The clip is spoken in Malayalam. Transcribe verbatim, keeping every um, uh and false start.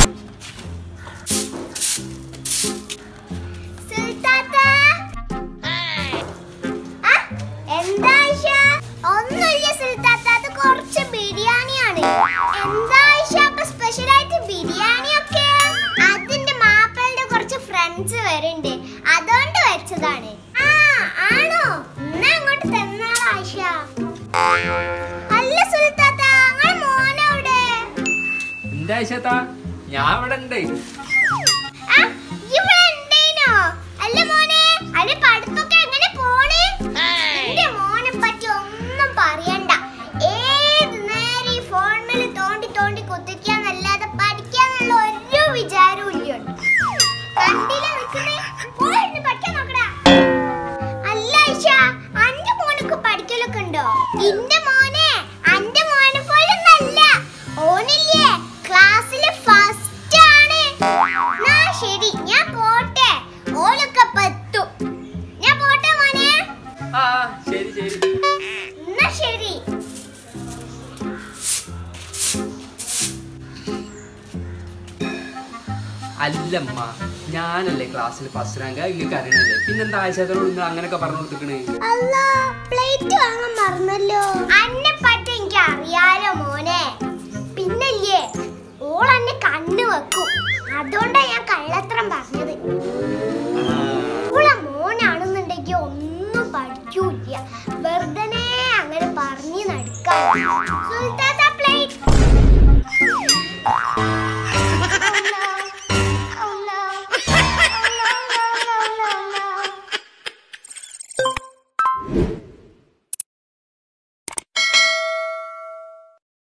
ഞാൻ ഇവിടെ ഉണ്ട്. അല്ലമ്മ, ഞാനല്ലേ ക്ലാസ്സിൽ ഫസ്റ്റ് റാങ്ക്. നിങ്ങൾക്ക് അറിയണല്ലേ? പിന്നെന്താ ആയിഷാത്തോട് നിങ്ങൾ അങ്ങനെയൊക്കെ പറഞ്ഞു കൊടുത്തിക്കണേ? പ്ലേറ്റ് വാങ്ങാൻ മറന്നല്ലോ. അന്നെ പറ്റി എനിക്ക് അറിയാലോ മോനെ. പിന്നല്ലേ ഓൾ എന്നെ കണ്ണു വെക്കും, അതുകൊണ്ട്